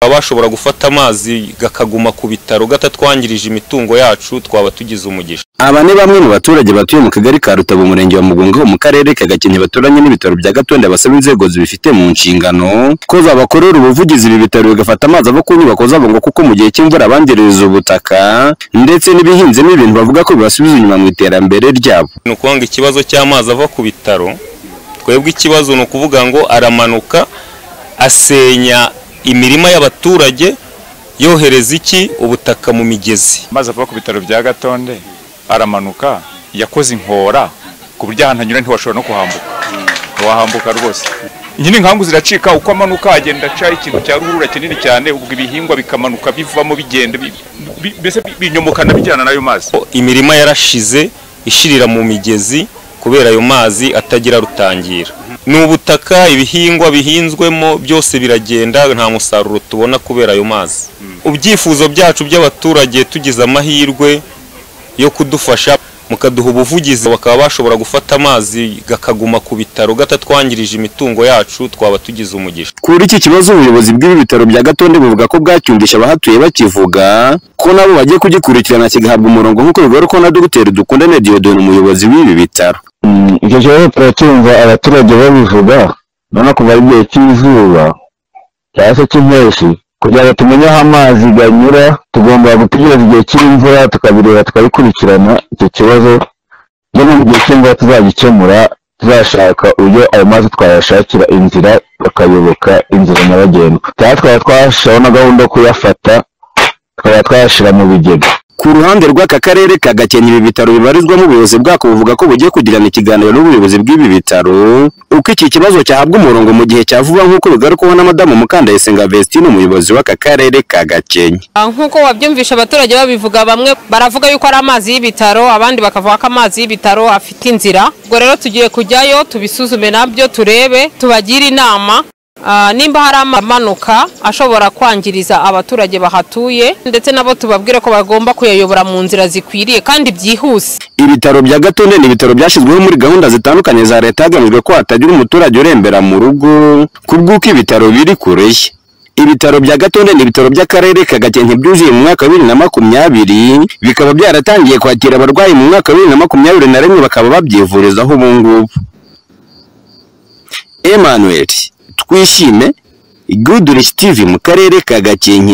bashobora gufata amazi gakaguma ku bitaro gatatwangirije imitungo yacu twaba tugize umugisha. Aba ni bamwe mu baturage batuye mu kagari ka Rutabo umurenge wa Mugunga mu karere ka Gakenke baturanye n'ibitaro bya Gatonde basaba inzego zibifite mu nshingano ko zabakorera ubuvugizi ibi bitaro bigafata amazi ava ku nyubako zabo ngo kuko mu gihe cy'imvura bandereza ubutaka ndetse n'ibihinzemo ibintu bavuga ko bibasubiza inyuma mu iterambere ryabo. Ni ukuvuga ikibazo cy'amazi ava ku bitaro, twebwe ikibazo ni ukuvuga ngo aramanuka asenya imirima y'abaturage yohereza iki ubutaka mu migezi. Amazi ava ku bitaro bya Gatonde aramanuka yakoze inkora ku buryo ahantu anyura ntiwashobora no kuhambuka, wahambuka rwose. Nyine inkangu ziracika uko amanuka agenda aca ikintu cya ruhurura kinini cyane, ubwo ibihingwa bikamanuka bivamo bigenda mbese binyomokana bijyana nayo mazi. Imirima yarashize ishirira mu migezi kubera ayo mazi atagira rutangira. Ni ubutaka ibihingwa bihinzwemo byose biragenda, nta musaruro tubona kubera ayo mazi. Ubyifuzo byacu by'abaturage tugize amahirwe yo kudufasha mukaduha ubuvugizi bakaba bashobora gufata amazi gakaguma ku bitaro gatatwangirije imitungo yacu twaba tugize umugisha. Kuri iki kibazo ubuyobozi bw'ibi bitaro bya Gatonde buvuga ko bwacyumvisha abahatuye bakivuga ko nabo bagiye kugikurikirana kigahabwa umurongo nk'uko bigaruka na Dr. Dukundane Dieudonne umuyobozi w'ibi bitaro. Icyo kibazo turacyumva abaturage babivuga, none kuva igihe cy'izuba cyangwa se cy'impeshyi kugira ngo tumenye aho amazi ganyura tugomba gutegereza igihe cy'imvura tukabireba tukabikurikirana. Icyo kibazo no mu gihe cy'imvura tuzagikemura, tuzashaka uburyo ayo mazi twayashakira inzira bakayoboka inzira nyabagendwa, twaba twashaho na gahunda yo kuyafata tukaba twayashyira mu bigega. Ku ruhande rw'aka karere ka Gakenke ibi bitaro bibarizwamo ubuyobozi bwako buvuga ko bugiye kugirana ikiganiro n'ubuyobozi bw'ibi bitaro uko iki kibazo cyahabwa umurongo mu gihe cya vuba nk'uko bigarukaho na Madamu Mukandayisenga Vestine umuyobozi w'aka karere ka Gakenke. Nk'uko wabyumvisha abaturage babivuga, bamwe baravuga yuko ari amazi y'ibitaro, abandi bakavuga ko amazi y'ibitaro afite inzira. Ubwo rero tugiye kujyayo tubisuzume nabyo turebe, tubagire inama nimba hari amanuka ashobora kwangiriza abaturage bahatuye, ndetse nabo tubabwire ko bagomba kuyayobora mu nzira zikwiriye kandi byihuse. Ibitaro bya Gatonde ni ibitaro byashyizweho muri gahunda zitandukanye za leta hagamijwe ko hatagira umuturage urembera mu rugo kubw'uko ibitaro biri kure ye. Ibitaro bya Gatonde ni ibitaro by'akarere ka Gakenke byuzuye mu mwaka wa 2020 bikaba byaratangiye kwakira abarwayi mu mwaka wa 2021 bakaba babyivurizaho ubu ngubu. Emmanuel Twishime, Good Rich TV mu karere ka Gakenke.